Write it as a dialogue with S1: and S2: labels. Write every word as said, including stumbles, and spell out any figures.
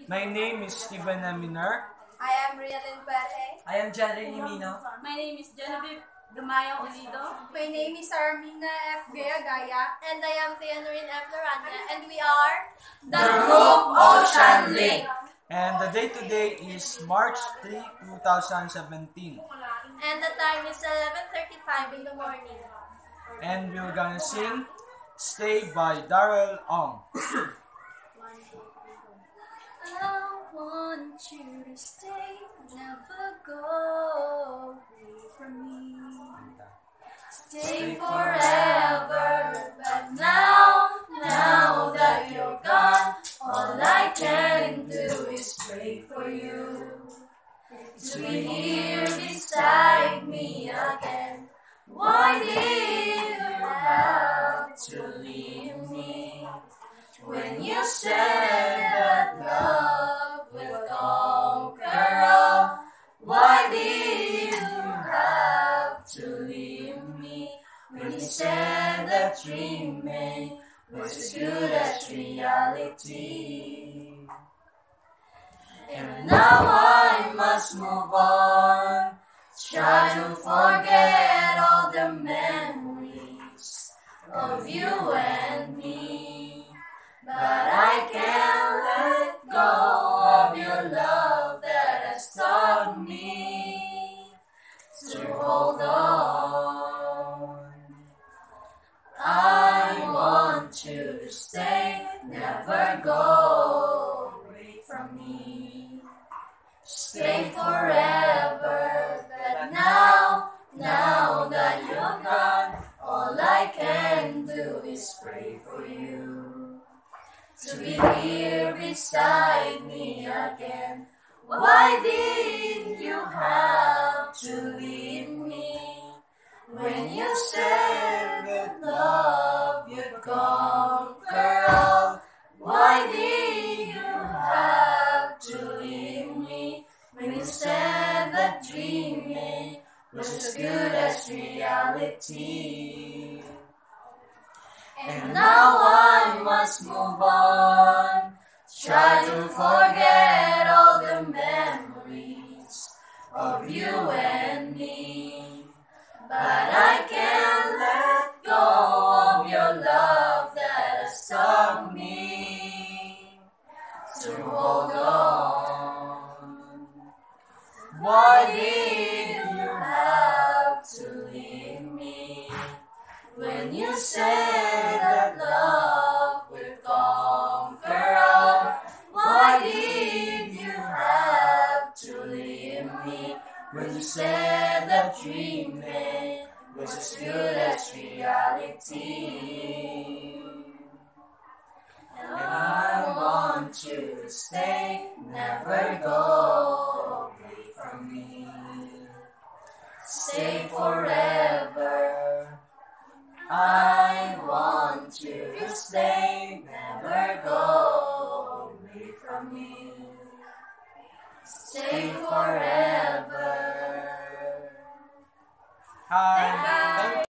S1: My name is Steven Aminar.
S2: I am Rialyn Pere.
S3: I am Jerry Limino.
S4: My name is Genevieve Dumayo Olido.
S2: My name is Armina F. Gaya. And I am Theonorine F. Lorania. And we are
S3: the group OceanLink.
S1: And the day today is March third, two thousand seventeen.
S2: And the time is eleven thirty-five in the morning.
S1: And we're gonna sing Stay by Darrell Ong.
S2: I want you to stay, never go away from me. Stay forever, but now, now that you're gone, all I can do is pray for you to be here beside me again. Why did you have to leave me when you said that love will conquer all? Why did you have to leave me when you said that dreaming was as good as reality? And now I must move on, try to forget all the memories of you and me. But I can't let go of your love that has taught me to hold on. I want you to stay, never go away from me. Stay forever, but now, now that you're gone, all I can do is pray for you to be here beside me again. Why did you have to leave me when you said that love would conquer all? Why did you have to leave me when you said that dreaming was as good as reality? And now I must move on, try to forget all the memories of you and me. But I can't let go of your love that has taught me to hold on. Why did you have to leave me when you said that love will conquer all? Why did you have to leave me when you said that dreaming was as good as reality? And I want you to stay, never go away from me. Stay forever. I want you to stay, never go away from me. Stay forever.
S1: Hi.